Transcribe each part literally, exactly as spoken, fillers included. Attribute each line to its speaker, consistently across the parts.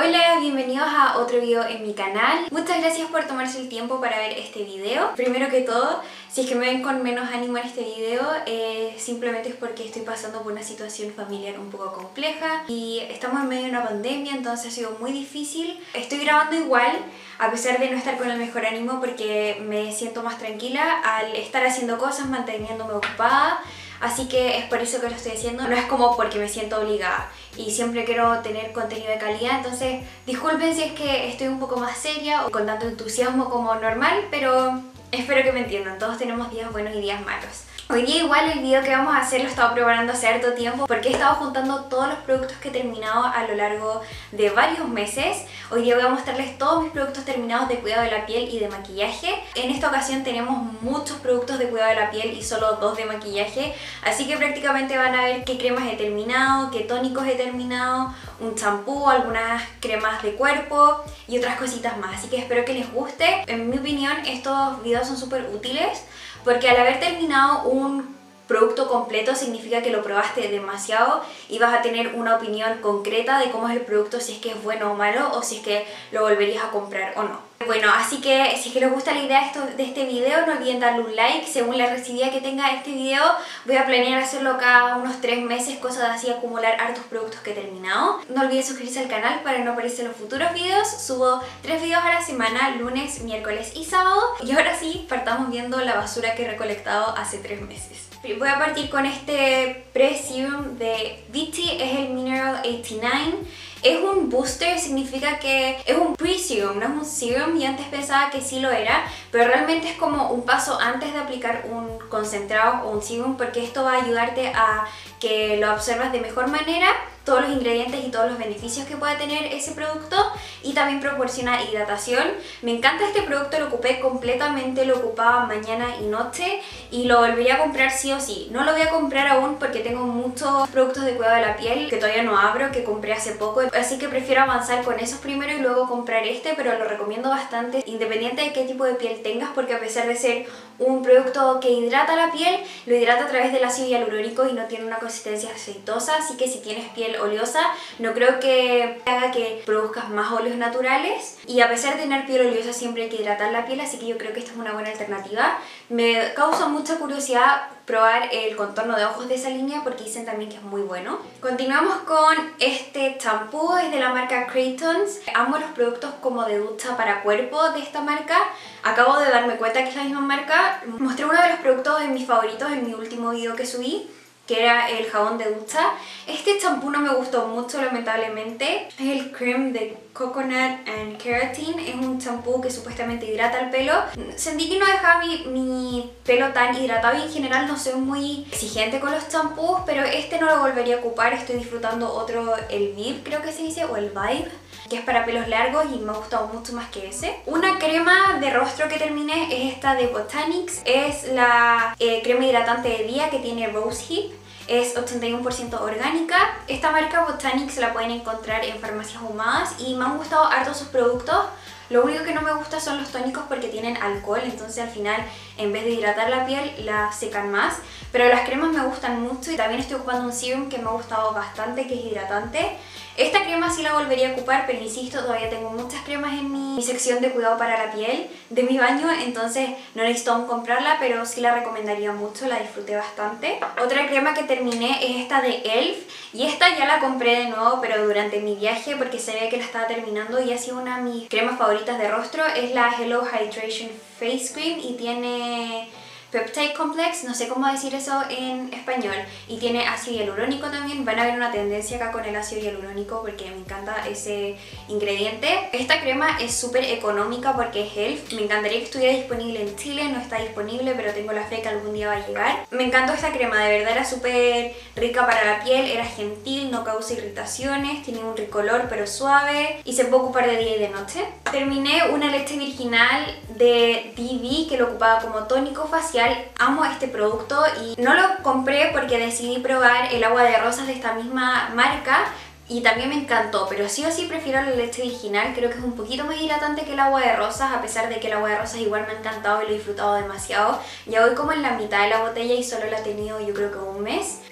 Speaker 1: Hola, bienvenidos a otro video en mi canal. Muchas gracias por tomarse el tiempo para ver este video. Primero que todo, si es que me ven con menos ánimo en este video, eh, simplemente es porque estoy pasando por una situación familiar un poco compleja y estamos en medio de una pandemia, entonces ha sido muy difícil. Estoy grabando igual, a pesar de no estar con el mejor ánimo, porque me siento más tranquila al estar haciendo cosas, manteniéndome ocupada. Así que es por eso que lo estoy haciendo, no es como porque me siento obligada y siempre quiero tener contenido de calidad, entonces disculpen si es que estoy un poco más seria o con tanto entusiasmo como normal, pero espero que me entiendan, todos tenemos días buenos y días malos. Hoy día igual el video que vamos a hacer lo he estado preparando hace harto tiempo porque he estado juntando todos los productos que he terminado a lo largo de varios meses. Hoy día voy a mostrarles todos mis productos terminados de cuidado de la piel y de maquillaje. En esta ocasión tenemos muchos productos de cuidado de la piel y solo dos de maquillaje, así que prácticamente van a ver qué cremas he terminado, qué tónicos he terminado, un champú, algunas cremas de cuerpo y otras cositas más, así que espero que les guste. En mi opinión estos videos son súper útiles porque al haber terminado un producto completo significa que lo probaste demasiado y vas a tener una opinión concreta de cómo es el producto, si es que es bueno o malo o si es que lo volverías a comprar o no. Bueno, así que si es que les gusta la idea de, esto, de este video, no olviden darle un like. Según la recibida que tenga este video, voy a planear hacerlo cada unos tres meses, cosas de así, acumular hartos productos que he terminado. No olviden suscribirse al canal para no perderse los futuros videos. Subo tres videos a la semana, lunes, miércoles y sábado. Y ahora sí, partamos viendo la basura que he recolectado hace tres meses. Voy a partir con este pre-serum de Vichy, es el Mineral ochenta y nueve. Es un booster, significa que es un pre-serum, no es un serum, y antes pensaba que sí lo era, pero realmente es como un paso antes de aplicar un concentrado o un serum, porque esto va a ayudarte a que lo absorbas de mejor manera, todos los ingredientes y todos los beneficios que pueda tener ese producto, y también proporciona hidratación. Me encanta este producto, lo ocupé completamente, lo ocupaba mañana y noche y lo volvería a comprar sí o sí. No lo voy a comprar aún porque tengo muchos productos de cuidado de la piel que todavía no abro, que compré hace poco, así que prefiero avanzar con esos primero y luego comprar este, pero lo recomiendo bastante independiente de qué tipo de piel tengas, porque a pesar de ser un producto que hidrata la piel, lo hidrata a través del ácido hialurónico y no tiene una consistencia aceitosa, así que si tienes piel oleosa no creo que haga que produzcas más óleos naturales, y a pesar de tener piel oleosa siempre hay que hidratar la piel, así que yo creo que esta es una buena alternativa. Me causa mucha curiosidad probar el contorno de ojos de esa línea porque dicen también que es muy bueno. Continuamos con este champú, es de la marca Creatons. Amo los productos como de ducha para cuerpo de esta marca. Acabo de darme cuenta que es la misma marca. Mostré uno de los productos de mis favoritos en mi último video que subí, que era el jabón de ducha. Este champú no me gustó mucho, lamentablemente. Es el Cream de Coconut and Keratin. Es un champú que supuestamente hidrata el pelo. Sentí que no dejaba mi, mi pelo tan hidratado, y en general no soy muy exigente con los champús, pero este no lo volvería a ocupar. Estoy disfrutando otro, el Vive creo que se dice, o el Vibe, que es para pelos largos y me ha gustado mucho más que ese. Una crema de rostro que terminé es esta de Botanics. Es la eh, crema hidratante de día que tiene Rose Hip. Es ochenta y uno por ciento orgánica. Esta marca Botanics la pueden encontrar en farmacias ahumadas y me han gustado harto sus productos. Lo único que no me gusta son los tónicos porque tienen alcohol, entonces al final en vez de hidratar la piel la secan más. Pero las cremas me gustan mucho y también estoy ocupando un serum que me ha gustado bastante, que es hidratante. Esta crema sí la volvería a ocupar, pero insisto, todavía tengo muchas cremas en mi sección de cuidado para la piel de mi baño, entonces no necesito aún comprarla, pero sí la recomendaría mucho, la disfruté bastante. Otra crema que terminé es esta de E L F, y esta ya la compré de nuevo, pero durante mi viaje porque se ve que la estaba terminando y ha sido una de mis cremas favoritas de rostro. Es la Hello Hydration Face Cream y tiene Peptide Complex, no sé cómo decir eso en español, y tiene ácido hialurónico también. Van a ver una tendencia acá con el ácido hialurónico porque me encanta ese ingrediente. Esta crema es súper económica porque es E L F. Me encantaría que estuviera disponible en Chile, no está disponible, pero tengo la fe que algún día va a llegar. Me encantó esta crema, de verdad era súper rica para la piel, era gentil, no causa irritaciones, tiene un ricolor pero suave y se puede ocupar de día y de noche. Terminé una leche virginal de B B que lo ocupaba como tónico facial. Amo este producto y no lo compré porque decidí probar el agua de rosas de esta misma marca y también me encantó, pero sí o sí prefiero la leche virginal. Creo que es un poquito más hidratante que el agua de rosas, a pesar de que el agua de rosas igual me ha encantado y lo he disfrutado demasiado. Ya voy como en la mitad de la botella y solo la he tenido yo creo que un mes.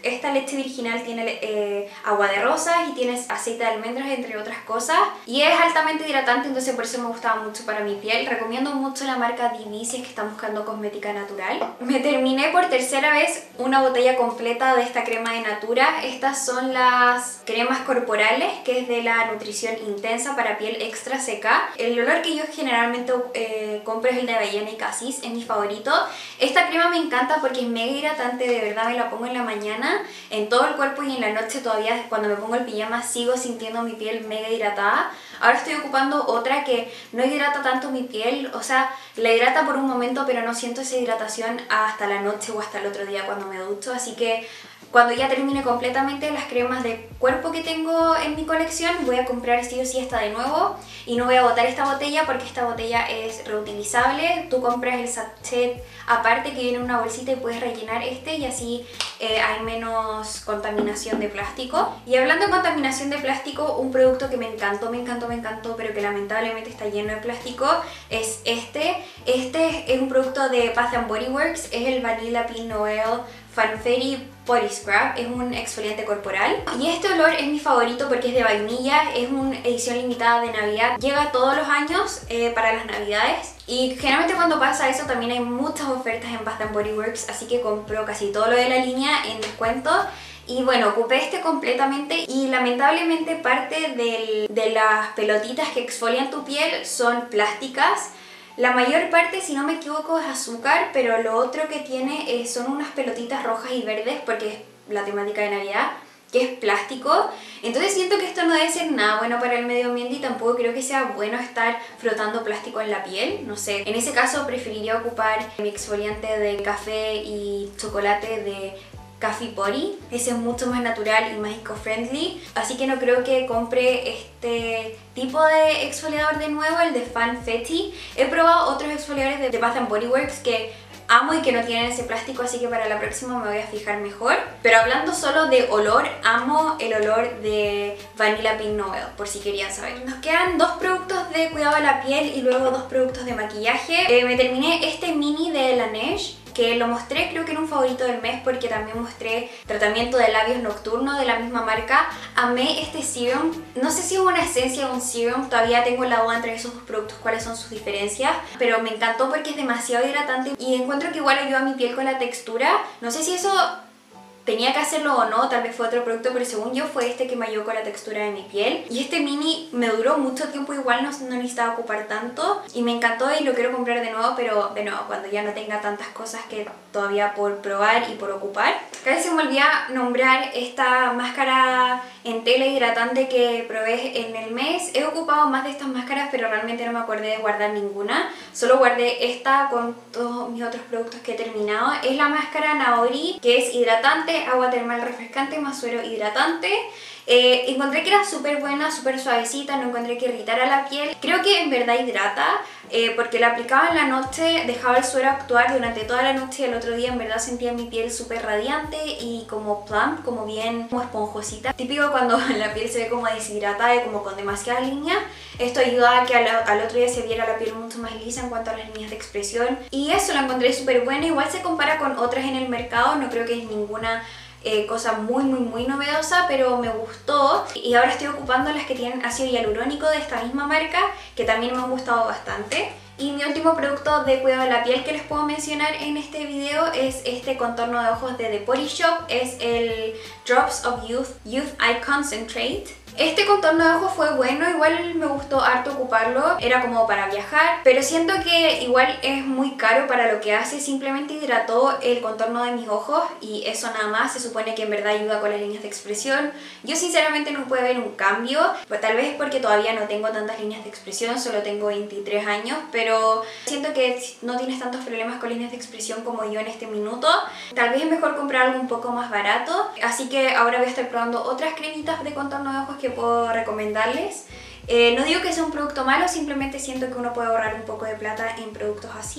Speaker 1: Esta leche virginal tiene eh, agua de rosas y tiene aceite de almendras, entre otras cosas. Y es altamente hidratante, entonces por eso me gustaba mucho para mi piel. Recomiendo mucho la marca D V si es que están buscando cosmética natural. Me terminé por tercera vez una botella completa de esta crema de Natura. Estas son las cremas corporales, que es de la nutrición intensa para piel extra seca. El olor que yo generalmente eh, compro es el de avellana y casis, es mi favorito. Esta crema me encanta porque es mega hidratante, de verdad me la pongo en la mañana, en todo el cuerpo, y en la noche todavía cuando me pongo el pijama sigo sintiendo mi piel mega hidratada. Ahora estoy ocupando otra que no hidrata tanto mi piel, o sea, la hidrata por un momento pero no siento esa hidratación hasta la noche o hasta el otro día cuando me ducho, así que cuando ya termine completamente las cremas de cuerpo que tengo en mi colección, voy a comprar sí o sí esta de nuevo y no voy a botar esta botella porque esta botella es reutilizable. Tú compras el sachet aparte que viene en una bolsita y puedes rellenar este, y así eh, hay menos contaminación de plástico. Y hablando de contaminación de plástico, un producto que me encantó, me encantó, me encantó, pero que lamentablemente está lleno de plástico, es este. Este es un producto de Bath and Body Works, es el Vanilla Pin Oil Funfetti Body Scrub, es un exfoliante corporal. Y este olor es mi favorito porque es de vainilla, es una edición limitada de Navidad, llega todos los años eh, para las Navidades. Y generalmente cuando pasa eso también hay muchas ofertas en Bath and Body Works, así que compro casi todo lo de la línea en descuento. Y bueno, ocupé este completamente y lamentablemente parte del, de las pelotitas que exfolian tu piel son plásticas. La mayor parte, si no me equivoco, es azúcar, pero lo otro que tiene eh, son unas pelotitas rojas y verdes, porque es la temática de Navidad, que es plástico. Entonces siento que esto no debe ser nada bueno para el medio ambiente y tampoco creo que sea bueno estar frotando plástico en la piel, no sé. En ese caso preferiría ocupar mi exfoliante de café y chocolate de Coffee Body. Ese es mucho más natural y más eco-friendly, así que no creo que compre este tipo de exfoliador de nuevo, el de Funfetti. He probado otros exfoliadores de, de Bath and Body Works que amo y que no tienen ese plástico, así que para la próxima me voy a fijar mejor. Pero hablando solo de olor, amo el olor de Vanilla Pin Oil, por si querían saber. Nos quedan dos productos de cuidado de la piel y luego dos productos de maquillaje. Eh, me terminé este mini de Laneige, que lo mostré creo que en un favorito del mes porque también mostré tratamiento de labios nocturno de la misma marca. Amé este serum, no sé si es una esencia o un serum, todavía tengo la duda entre esos dos productos cuáles son sus diferencias, pero me encantó porque es demasiado hidratante y encuentro que igual ayuda a mi piel con la textura. No sé si eso tenía que hacerlo o no, tal vez fue otro producto, pero según yo fue este que me ayudó con la textura de mi piel. Y este mini me duró mucho tiempo, igual no, no necesitaba ocupar tanto y me encantó y lo quiero comprar de nuevo, pero de nuevo cuando ya no tenga tantas cosas que todavía por probar y por ocupar. Casi se me olvidaba nombrar esta máscara en tela hidratante que probé en el mes. He ocupado más de estas máscaras, pero realmente no me acordé de guardar ninguna. Solo guardé esta con todos mis otros productos que he terminado. Es la máscara Naori, que es hidratante, agua termal refrescante más suero hidratante. Eh, encontré que era súper buena, súper suavecita, no encontré que irritara la piel. Creo que en verdad hidrata, eh, porque la aplicaba en la noche, dejaba el suero actuar durante toda la noche y el otro día en verdad sentía mi piel súper radiante y como plump, como bien como esponjosita. Típico cuando la piel se ve como deshidratada y como con demasiadas líneas. Esto ayuda a que al, al otro día se viera la piel mucho más lisa en cuanto a las líneas de expresión. Y eso lo encontré súper bueno. Igual se compara con otras en el mercado, no creo que es ninguna Eh, cosa muy muy muy novedosa, pero me gustó y ahora estoy ocupando las que tienen ácido hialurónico de esta misma marca, que también me han gustado bastante. Y mi último producto de cuidado de la piel que les puedo mencionar en este video es este contorno de ojos de The Body Shop, es el Drops of Youth Youth Eye Concentrate. Este contorno de ojos fue bueno, igual me gustó harto ocuparlo, era como para viajar, pero siento que igual es muy caro para lo que hace. Simplemente hidrató el contorno de mis ojos y eso nada más. Se supone que en verdad ayuda con las líneas de expresión. Yo sinceramente no puedo ver un cambio, pues tal vez es porque todavía no tengo tantas líneas de expresión, solo tengo veintitrés años, pero siento que no tienes tantos problemas con líneas de expresión como yo en este minuto. Tal vez es mejor comprar algo un poco más barato, así que ahora voy a estar probando otras cremitas de contorno de ojos que puedo recomendarles. Eh, no digo que sea un producto malo, simplemente siento que uno puede ahorrar un poco de plata en productos así.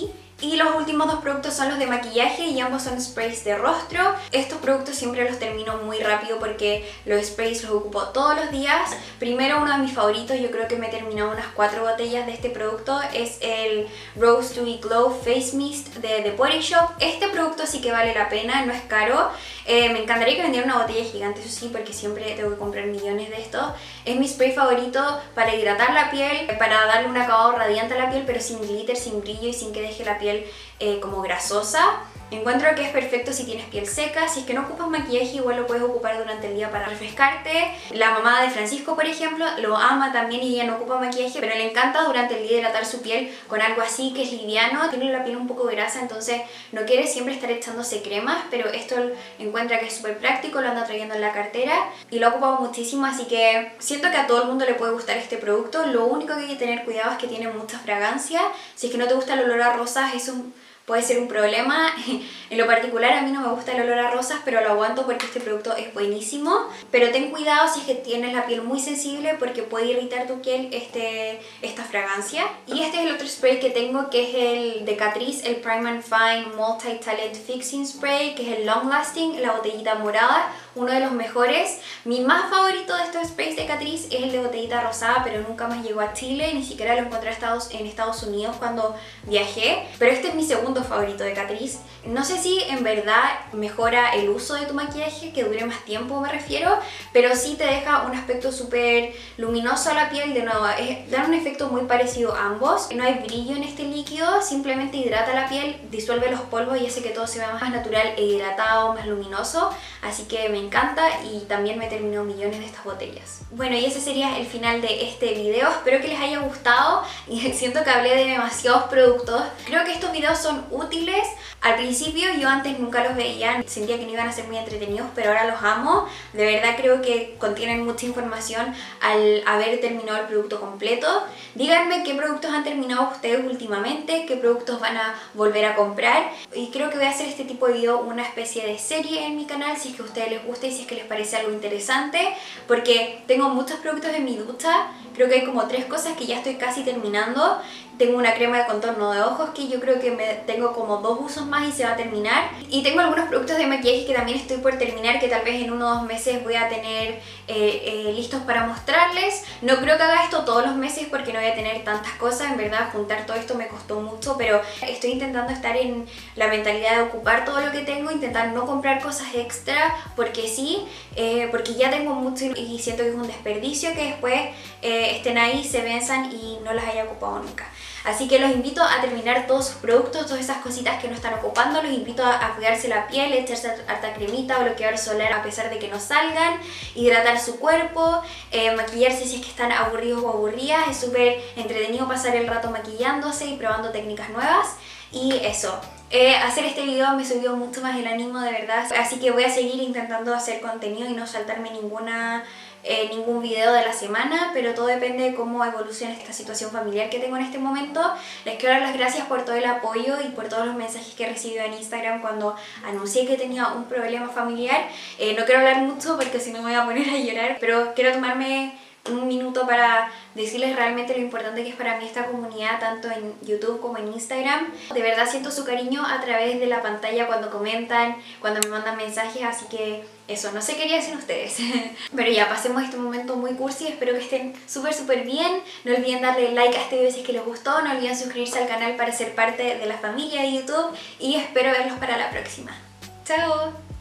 Speaker 1: Y los últimos dos productos son los de maquillaje y ambos son sprays de rostro. Estos productos siempre los termino muy rápido porque los sprays los ocupo todos los días. Primero, uno de mis favoritos, yo creo que me he terminado unas cuatro botellas de este producto, es el Rose Dewy Glow Face Mist de The Body Shop. Este producto sí que vale la pena, no es caro. Eh, me encantaría que vendieran una botella gigante, eso sí, porque siempre tengo que comprar millones de estos. Es mi spray favorito para hidratar la piel, para darle un acabado radiante a la piel, pero sin glitter, sin brillo y sin que deje la piel eh, como grasosa. Encuentro que es perfecto si tienes piel seca. Si es que no ocupas maquillaje, igual lo puedes ocupar durante el día para refrescarte. La mamá de Francisco, por ejemplo, lo ama también y ella no ocupa maquillaje, pero le encanta durante el día hidratar su piel con algo así que es liviano. Tiene la piel un poco grasa, entonces no quiere siempre estar echándose cremas, pero esto encuentra que es súper práctico, lo anda trayendo en la cartera y lo ha ocupado muchísimo, así que siento que a todo el mundo le puede gustar este producto. Lo único que hay que tener cuidado es que tiene mucha fragancia. Si es que no te gusta el olor a rosas, es un... puede ser un problema. En lo particular a mí no me gusta el olor a rosas, pero lo aguanto porque este producto es buenísimo. Pero ten cuidado si es que tienes la piel muy sensible porque puede irritar tu piel este, esta fragancia. Y este es el otro spray que tengo, que es el de Catrice, el Prime and Fine Multi Talent Fixing Spray, que es el Long Lasting, la botellita morada, uno de los mejores. Mi más favorito de estos sprays de Catrice es el de botellita rosada, pero nunca más llegó a Chile, ni siquiera lo encontré en Estados Unidos cuando viajé. Pero este es mi segundo favorito de Catrice. No sé si en verdad mejora el uso de tu maquillaje, que dure más tiempo me refiero, pero sí te deja un aspecto súper luminoso a la piel. De nuevo, es, dan un efecto muy parecido a ambos. No hay brillo en este líquido, simplemente hidrata la piel, disuelve los polvos y hace que todo se vea más natural e hidratado, más luminoso. Así que me encanta y también me terminó millones de estas botellas. Bueno, y ese sería el final de este video. Espero que les haya gustado y siento que hablé de demasiados productos. Creo que estos videos son útiles. Al principio yo antes nunca los veía, sentía que no iban a ser muy entretenidos, pero ahora los amo. De verdad creo que contienen mucha información al haber terminado el producto completo. Díganme qué productos han terminado ustedes últimamente, qué productos van a volver a comprar. Y creo que voy a hacer este tipo de video una especie de serie en mi canal, si es que a ustedes les gusta y si es que les parece algo interesante, porque tengo muchos productos en mi ducha. Creo que hay como tres cosas que ya estoy casi terminando. Tengo una crema de contorno de ojos que yo creo que me tengo como dos usos más y se va a terminar. Y tengo algunos productos de maquillaje que también estoy por terminar, que tal vez en uno o dos meses voy a tener eh, eh, listos para mostrarles. No creo que haga esto todos los meses porque no voy a tener tantas cosas. En verdad, juntar todo esto me costó mucho, pero estoy intentando estar en la mentalidad de ocupar todo lo que tengo, intentar no comprar cosas extra porque sí, eh, porque ya tengo mucho y siento que es un desperdicio que después eh, estén ahí, se venzan y no las haya ocupado nunca. Así que los invito a terminar todos sus productos, todas esas cositas que no están ocupando. Los invito a, a cuidarse la piel, echarse harta cremita, bloqueador solar a pesar de que no salgan, hidratar su cuerpo, eh, maquillarse si es que están aburridos o aburridas. Es súper entretenido pasar el rato maquillándose y probando técnicas nuevas. Y eso, eh, hacer este video me subió mucho más el ánimo, de verdad. Así que voy a seguir intentando hacer contenido y no saltarme ninguna... Eh, ningún video de la semana, pero todo depende de cómo evolucione esta situación familiar que tengo en este momento. Les quiero dar las gracias por todo el apoyo y por todos los mensajes que he recibido en Instagram cuando anuncié que tenía un problema familiar. Eh, no quiero hablar mucho porque si no me voy a poner a llorar, pero quiero tomarme un minuto para decirles realmente lo importante que es para mí esta comunidad, tanto en YouTube como en Instagram. De verdad siento su cariño a través de la pantalla cuando comentan, cuando me mandan mensajes, así que eso, no sé qué haría sin ustedes. Pero ya, pasemos este momento muy cursi, espero que estén súper súper bien. No olviden darle like a este video si es que les gustó, no olviden suscribirse al canal para ser parte de la familia de YouTube y espero verlos para la próxima. ¡Chao!